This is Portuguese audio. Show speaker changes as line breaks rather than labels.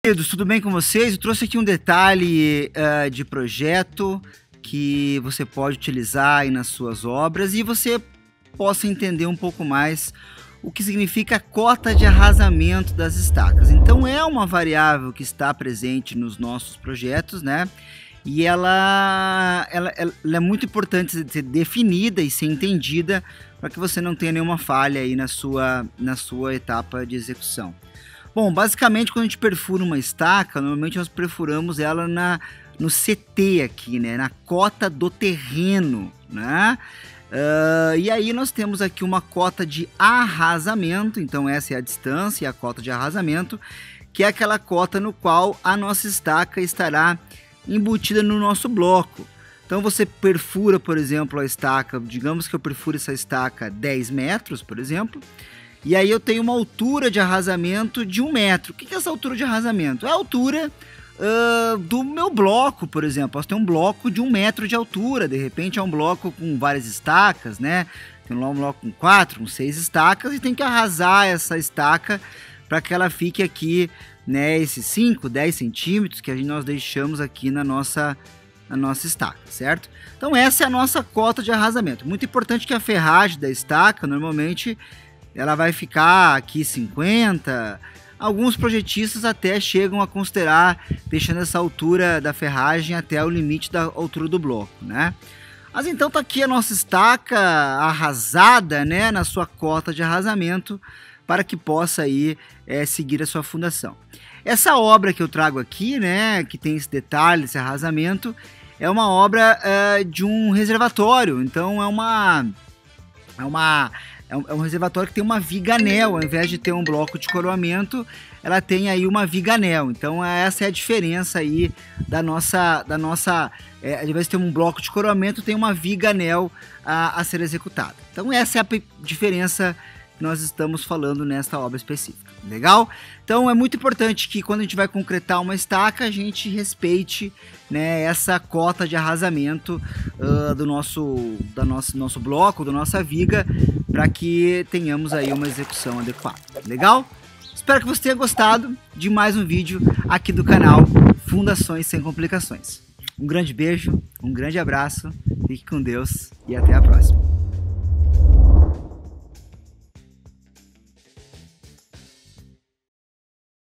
Queridos, tudo bem com vocês? Eu trouxe aqui um detalhe de projeto que você pode utilizar aí nas suas obras e você possa entender um pouco mais o que significa a cota de arrasamento das estacas. Então é uma variável que está presente nos nossos projetos, né? E ela é muito importante ser definida e ser entendida para que você não tenha nenhuma falha aí na sua etapa de execução. Bom, basicamente quando a gente perfura uma estaca, normalmente nós perfuramos ela no CT aqui, né? Na cota do terreno, né? E aí nós temos aqui uma cota de arrasamento, então essa é a distância e a cota de arrasamento, que é aquela cota no qual a nossa estaca estará embutida no nosso bloco. Então você perfura, por exemplo, a estaca, digamos que eu perfuro essa estaca 10 metros, por exemplo, e aí eu tenho uma altura de arrasamento de 1 metro. O que é essa altura de arrasamento? É a altura do meu bloco, por exemplo. Posso ter um bloco de 1 metro de altura, de repente é um bloco com várias estacas, né? Tem lá um bloco com 4, com 6 estacas e tem que arrasar essa estaca para que ela fique aqui, né, esses 5, 10 centímetros que nós deixamos aqui na nossa estaca, certo? Então essa é a nossa cota de arrasamento. Muito importante que a ferragem da estaca, normalmente, ela vai ficar aqui 50, alguns projetistas até chegam a considerar deixando essa altura da ferragem até o limite da altura do bloco, né? Mas então tá aqui a nossa estaca arrasada, né, na sua cota de arrasamento, para que possa aí seguir a sua fundação. Essa obra que eu trago aqui, né, que tem esse detalhe, esse arrasamento, é uma obra de um reservatório. Então é um reservatório que tem uma viga anel, ao invés de ter um bloco de coroamento, ela tem aí uma viga anel. Então essa é a diferença aí da nossa ao invés de ter um bloco de coroamento, tem uma viga anel a ser executada. Então essa é a diferença que nós estamos falando nesta obra específica. Legal? Então é muito importante que quando a gente vai concretar uma estaca, a gente respeite, né, essa cota de arrasamento do nosso bloco, da nossa viga, para que tenhamos aí uma execução adequada. Legal? Espero que você tenha gostado de mais um vídeo aqui do canal Fundações Sem Complicações. Um grande beijo, um grande abraço, fique com Deus e até a próxima.